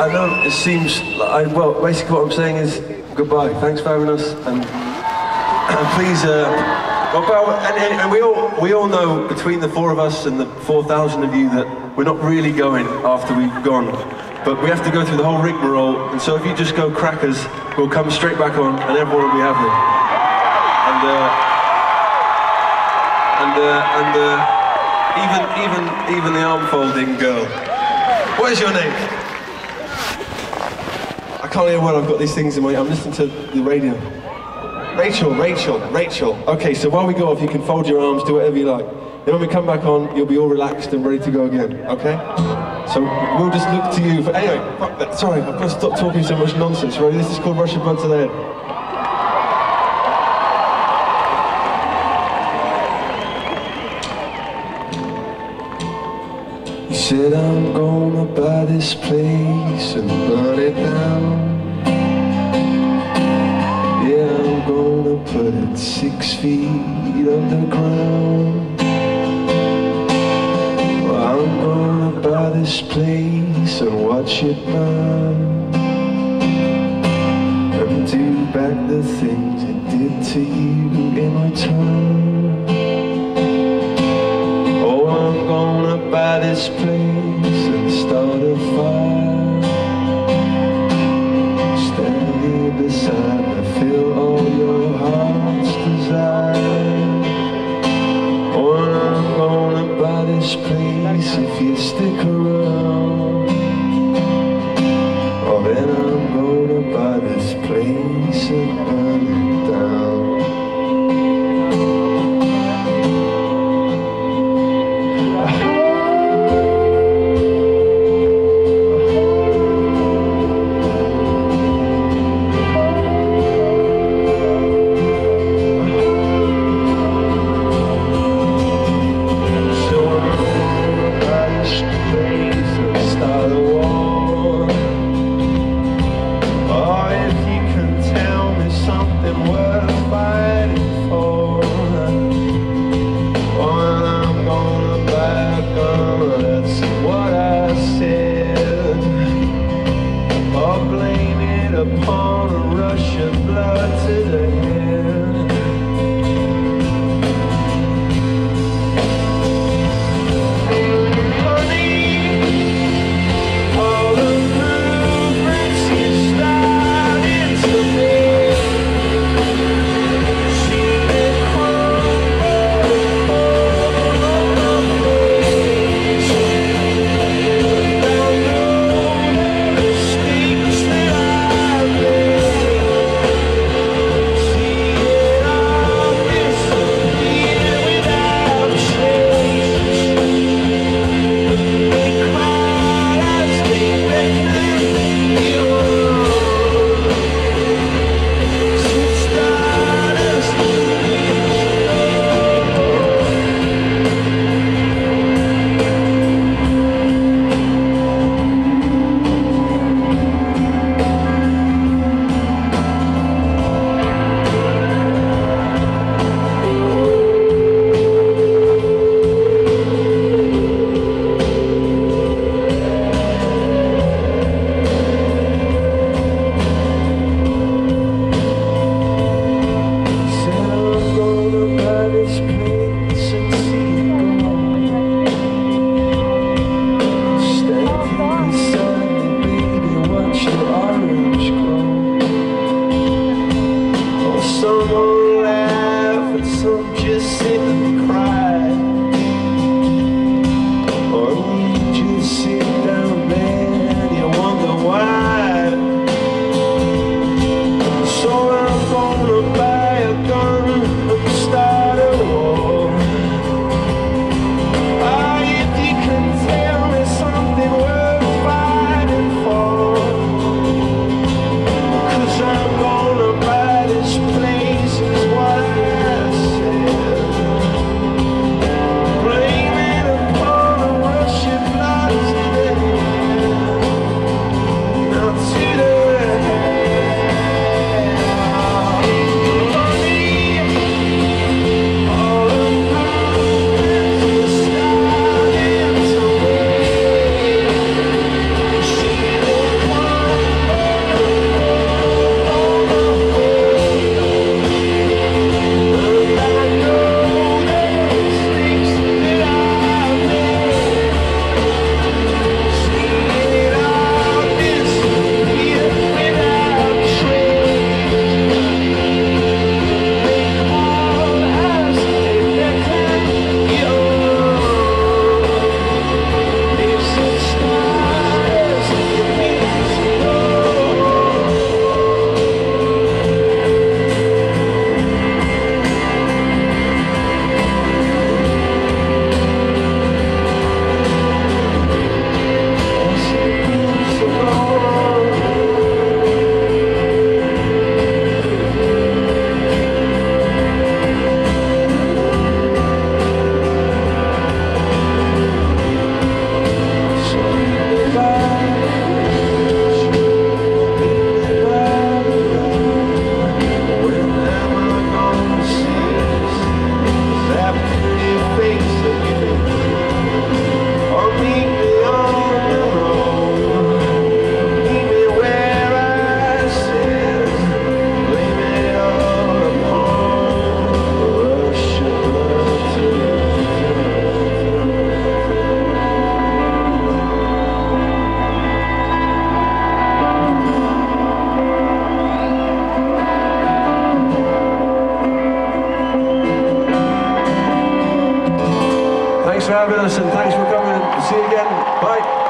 I know it seems like, well, basically what I'm saying is goodbye. Thanks for having us, and please, and we all know between the four of us and the 4,000 of you that we're not really going after we've gone, but we have to go through the whole rigmarole, and so if you just go crackers, we'll come straight back on, and everyone will be happy. Even the arm-folding girl. What is your name? I can't hear well, I've got these things in my... I'm listening to the radio. Rachel. Okay, so while we go off, you can fold your arms, do whatever you like. Then when we come back on, you'll be all relaxed and ready to go again, okay? So we'll just look to you for... Anyway, fuck that. Sorry, I've got to stop talking so much nonsense, right? This is called Rush Your Blood to the Head. You said I'm gonna buy this place and burn it down. Yeah, I'm gonna put it 6 feet underground. Well, I'm gonna buy this place and watch it burn, and do back the things it did to you in return. Oh, I'm gonna buy this place and start a fire. Stand here beside me, feel all your heart's desire. Oh, and I'm gonna buy this place if you stick around. Oh, then I'm gonna buy this place and burn it down. Place for having us, and thanks for coming. See you again. Bye.